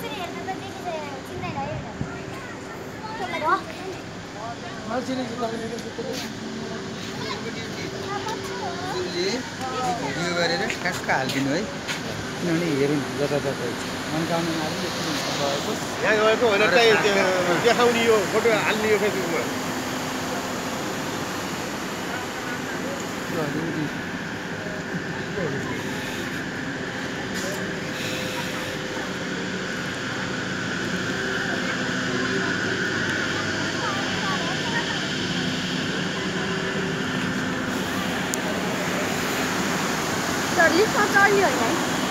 video गरेर ठ्याक्क हालिदिनु है किनभने हेरौँ जताततै मनकामना भएको यहाँ गएको भनेर चाहिँ देखाउने यो फोटो हाल्ने यो फेसबुकमा लिफ्टमा चढ्यो होइन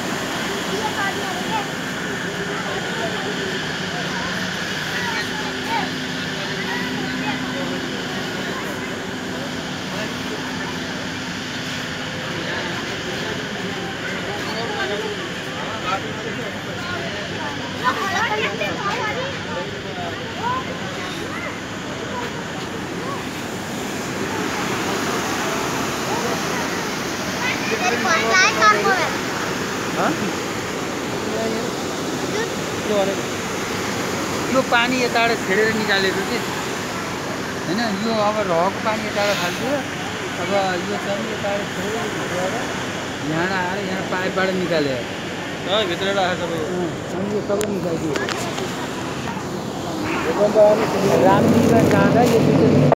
यो पानी यताबाट फेरेर निकालेको कि हैन यो अब रहेको पानी यताबाट फाल्थ्यो अब यो चाहिँ यताबाट फेरेर यहाँ आएर यहाँ पाइपबाट निकाल्यो भित्र राखेको अनि यो सबै निकालिदियो रामलीमा जाँदा यो